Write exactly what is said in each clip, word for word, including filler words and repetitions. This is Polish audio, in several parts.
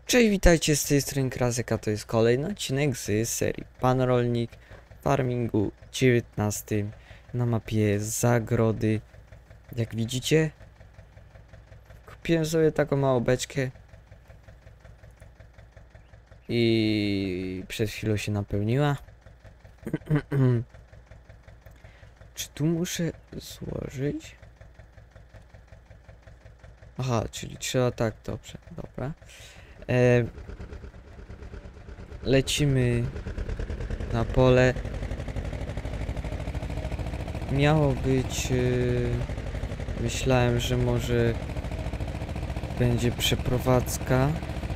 Cześć, witajcie z tej strony Krasek, a to jest kolejny odcinek z serii Pan Rolnik Farmingu dziewiętnastym na mapie Zagrody. Jak widzicie, kupiłem sobie taką małą beczkę i przed chwilą się napełniła. Czy tu muszę złożyć? Aha, czyli trzeba tak, dobrze, dobra. E, lecimy na pole. Miało być... Yy, myślałem, że może będzie przeprowadzka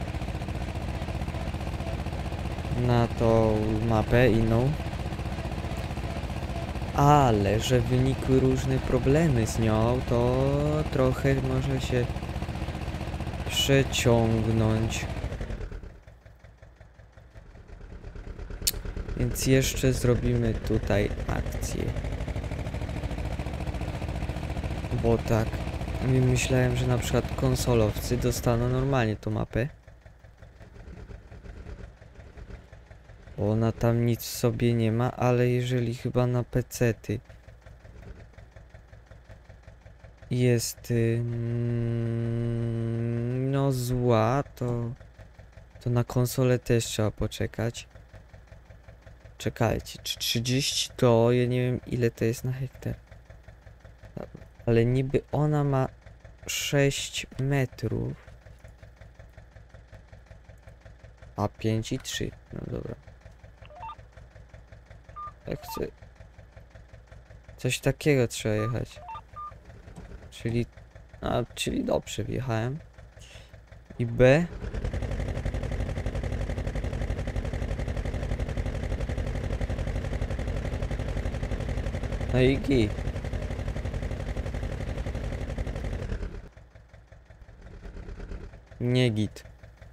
na tą mapę inną, ale że wynikły różne problemy z nią, to trochę może się przeciągnąć. Więc jeszcze zrobimy tutaj akcję. Bo tak, myślałem, że na przykład konsolowcy dostaną normalnie tą mapę. Bo ona tam nic w sobie nie ma, ale jeżeli chyba na pecety jest yy, no zła, to, to na konsolę też trzeba poczekać. Czekajcie, czy trzydzieści to ja nie wiem ile to jest na hektar. Ale niby ona ma sześć metrów. A pięć i trzy. No dobra. Jak chcę. Coś takiego trzeba jechać. Czyli. A, czyli dobrze wjechałem. I B. No i G. Nie git.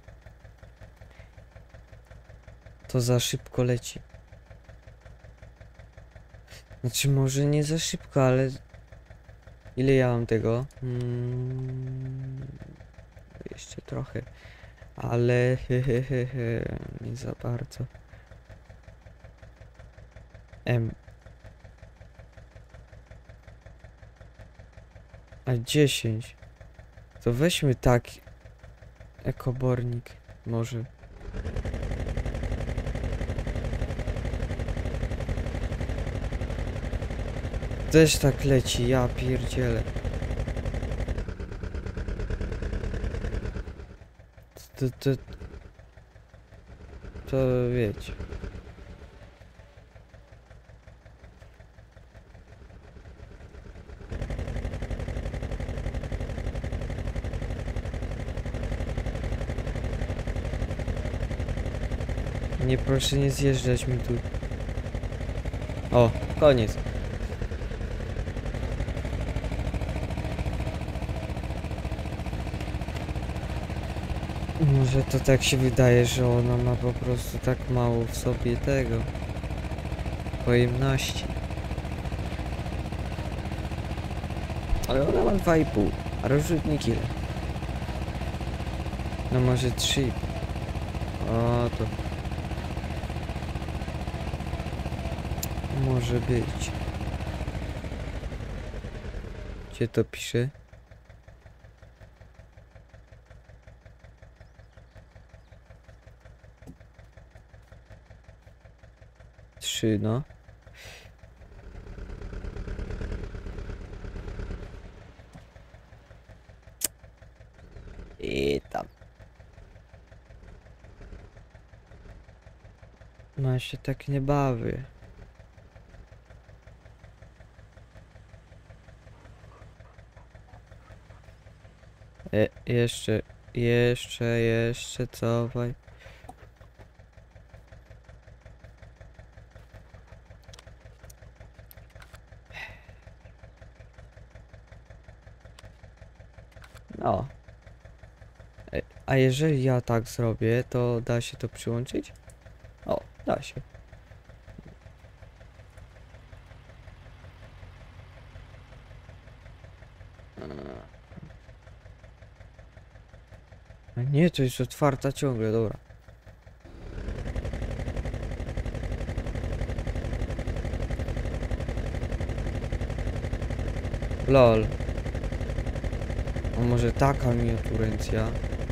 To za szybko leci. Znaczy może nie za szybko, ale... Ile ja mam tego? Hmm... Jeszcze trochę. Ale... Hehehe, nie za bardzo. M. A dziesięć. To weźmy tak. Ekobornik. Może. Też tak leci, ja pierdzielę. To, to, to wiecie. Nie, proszę nie zjeżdżać mi tu. O, koniec. Może to tak się wydaje, że ona ma po prostu tak mało w sobie tego pojemności. Ale ona ma dwa i pół, a rozrzutnik ile? No może trzy. O to może być. Gdzie to pisze? Trzy, no. I tam. No się tak nie bawię. E, jeszcze, jeszcze, jeszcze cofaj. No. E, a jeżeli ja tak zrobię, to da się to przyłączyć? O, da się. Nie, to jest otwarta ciągle, dobra. Lol. A może taka miniaturencja?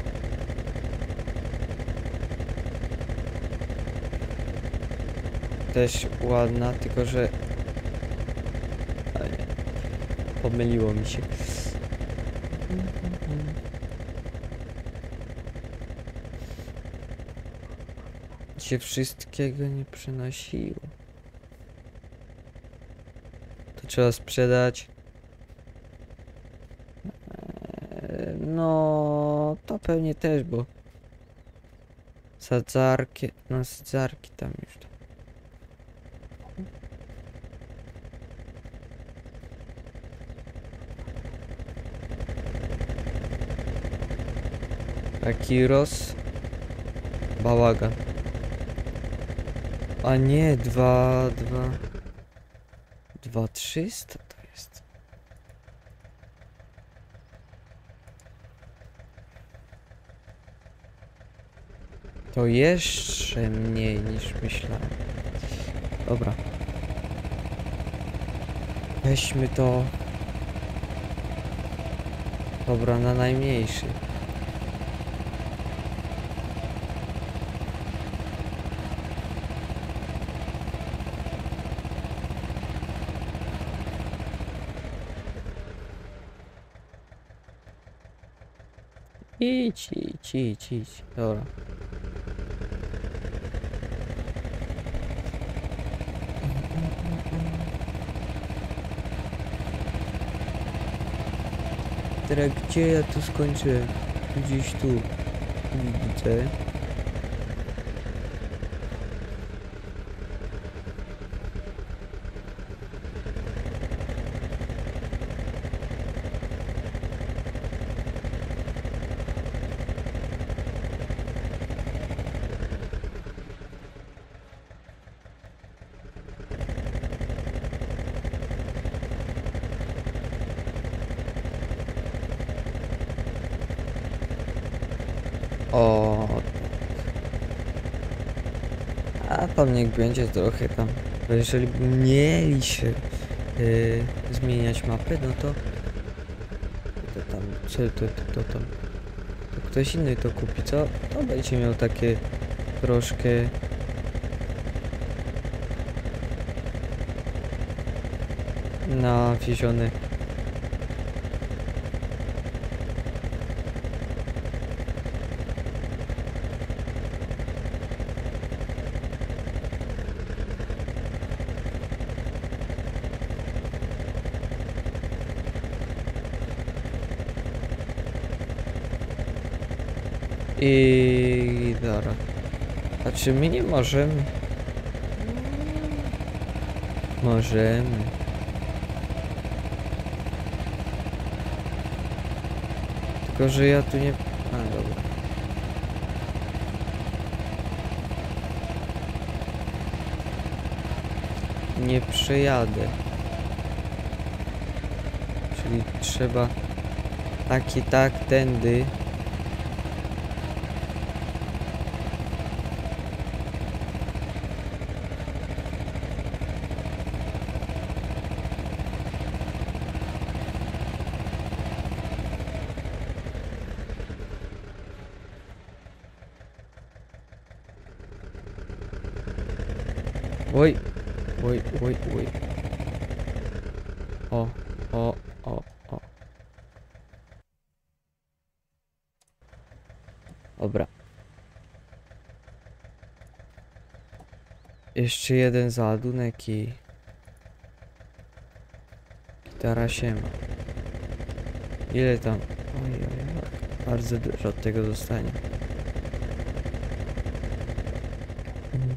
Też ładna, tylko że... Ale nie. Pomyliło mi się. Się wszystkiego nie przynosiło. To trzeba sprzedać. Eee, No, to pewnie też, bo sadzarki, no sadzarki tam już tam. Taki roz... bałagan. A nie, dwa, dwa... Dwa trzysta to jest. To jeszcze mniej niż myślałem. Dobra. Weźmy to. Dobra, na najmniejszy. Idź, idź, idź, idź. Dobra. Teraz gdzie ja tu skończyłem? Gdzieś tu. Widzę. O, a tam niech będzie trochę tam. Bo jeżeli by mieli się yy, zmieniać mapę, no to to tam, co to, to, to tam, to ktoś inny to kupi, co? To będzie miał takie troszkę nawiezione. I dobra. A czy my nie możemy? Możemy. Tylko że ja tu nie... A dobra. Nie przejadę. Czyli trzeba tak i tak tędy. Oj, oj, oj, oj. O, o, o, o. Dobra. Jeszcze jeden załadunek i... Gitara się ma. Ile tam? Oj, oj, oj. Bardzo dużo od tego zostanie. Mhm.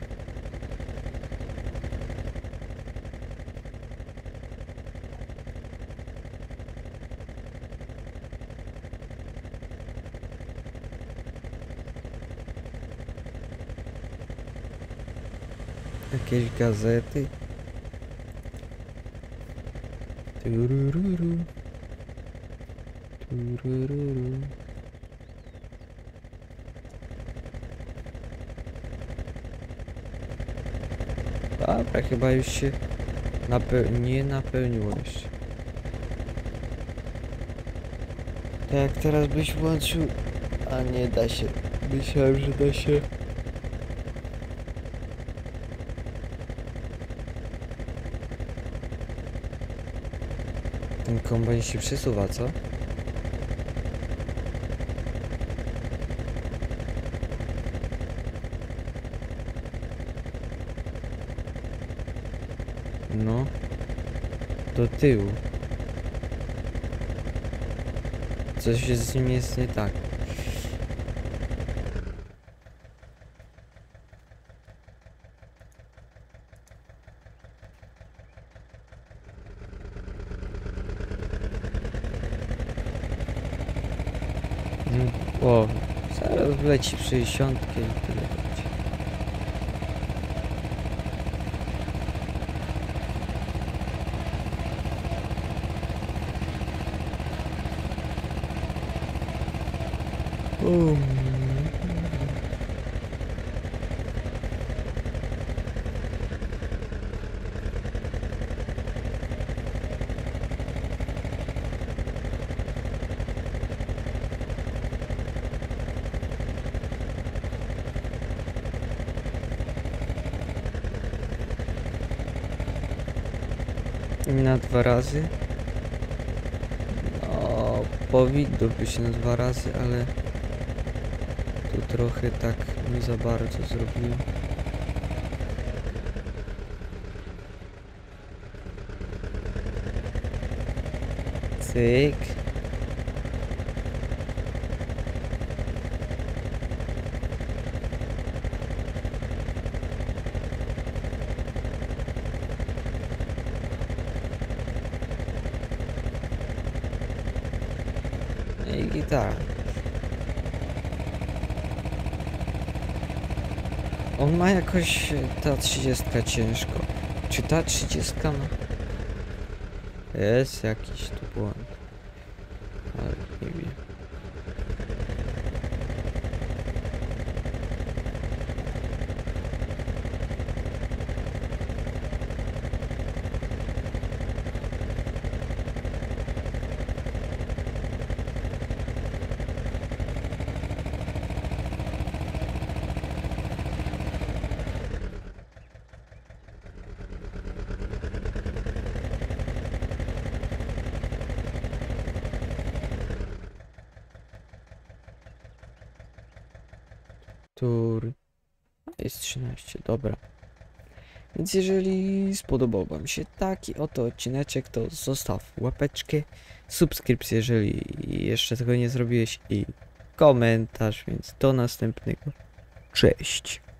Jakieś gazety. Turururu. Turururu. Dobra, chyba już się nape nie napełniło jeszcze. Tak jak teraz byś włączył, a nie da się. Myślałem, że da się. Ten kombajn się przesuwa, co? No. Do tyłu. Coś z nim jest nie tak. Mm, O, zaraz wleci w sześćdziesiątkę i tyle będzie. Um. I na dwa razy? No, powinno być na dwa razy, ale tu trochę tak nie za bardzo zrobiłem. Cyk. I gitara. On ma jakoś ta trzydziestka ciężko. Czy ta trzydziestka ma? Jest jakiś tu błąd. Ale nie wiem. Tur. Jest trzynaście, dobra. Więc jeżeli spodobał wam się taki oto odcineczek, to zostaw łapeczkę, subskrypcję, jeżeli jeszcze tego nie zrobiłeś, i komentarz, więc do następnego. Cześć.